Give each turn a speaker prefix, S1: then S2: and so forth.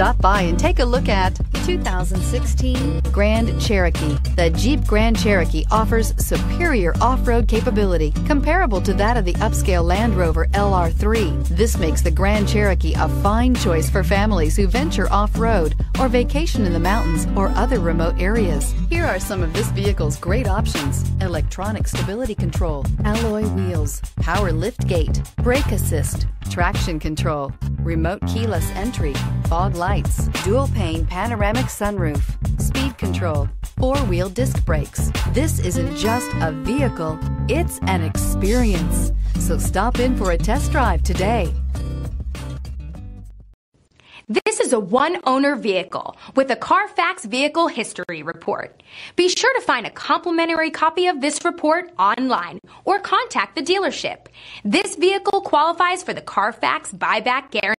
S1: Stop by and take a look at 2016 Grand Cherokee. The Jeep Grand Cherokee offers superior off-road capability comparable to that of the upscale Land Rover LR3. This makes the Grand Cherokee a fine choice for families who venture off-road or vacation in the mountains or other remote areas. Here are some of this vehicle's great options: electronic stability control, alloy wheels, power lift gate, brake assist, traction control, remote keyless entry, fog lights, dual pane panoramic sunroof, speed control, four-wheel disc brakes. This isn't just a vehicle, it's an experience. So stop in for a test drive today.
S2: This is a one-owner vehicle with a CARFAX Vehicle History Report. Be sure to find a complimentary copy of this report online or contact the dealership. This vehicle qualifies for the CARFAX Buyback Guarantee.